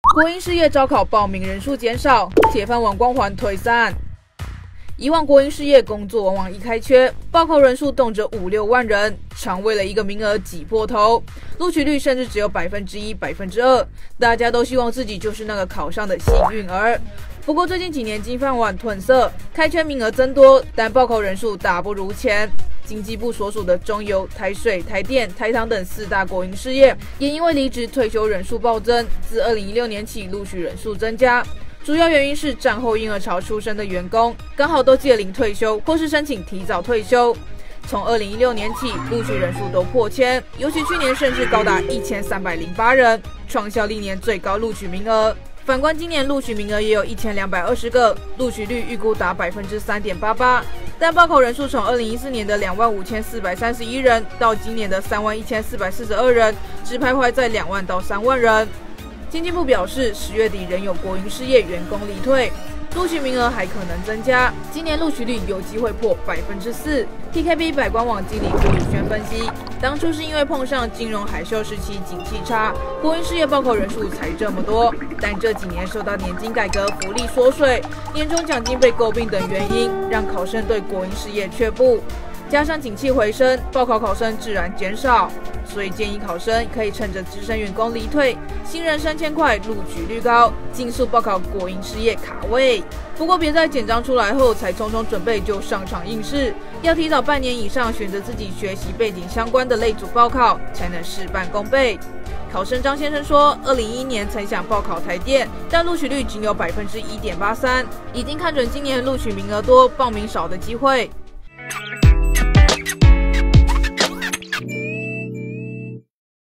国营事业招考报名人数减少，铁饭碗光环退散。以往国营事业工作往往一开缺，报考人数动辄5、6万人，常为了一个名额挤破头，录取率甚至只有1%、2%，大家都希望自己就是那个考上的幸运儿。不过最近几年金饭碗褪色，开缺名额增多，但报考人数大不如前。经济部所属的中油、台水、台电、台糖等4大国营事业，也因为离职退休人数暴增，自2016年起陆续人数增加。主要原因是战后婴儿潮出生的员工刚好都届龄退休，或是申请提早退休。从2016年起，陆续人数都破千，尤其去年甚至高达1308人，创下历年最高录取名额。反观今年录取名额也有1220个，录取率预估达3.88%，但报考人数从2014年的25431人到今年的31442人，只徘徊在2万到3万人。经济部表示，10月底仍有国营事业员工离退，录取名额还可能增加，今年录取率有机会破4%。TKB 百官网经理胡宇轩分析，当初是因为碰上金融海啸时期景气差，国营事业报考人数才这么多，但这几年受到年金改革、福利缩水、年终奖金被诟病等原因，让考生对国营事业却步。加上景气回升，报考考生自然减少，所以建议考生可以趁着资深员工离退，新人3000块录取率高，尽速报考国营事业卡位。不过别在简章出来后才匆匆准备就上场应试，要提早半年以上选择自己学习背景相关的类组报考，才能事半功倍。考生张先生说，2011年曾想报考台电，但录取率仅有1.83%，已经看准今年录取名额多、报名少的机会。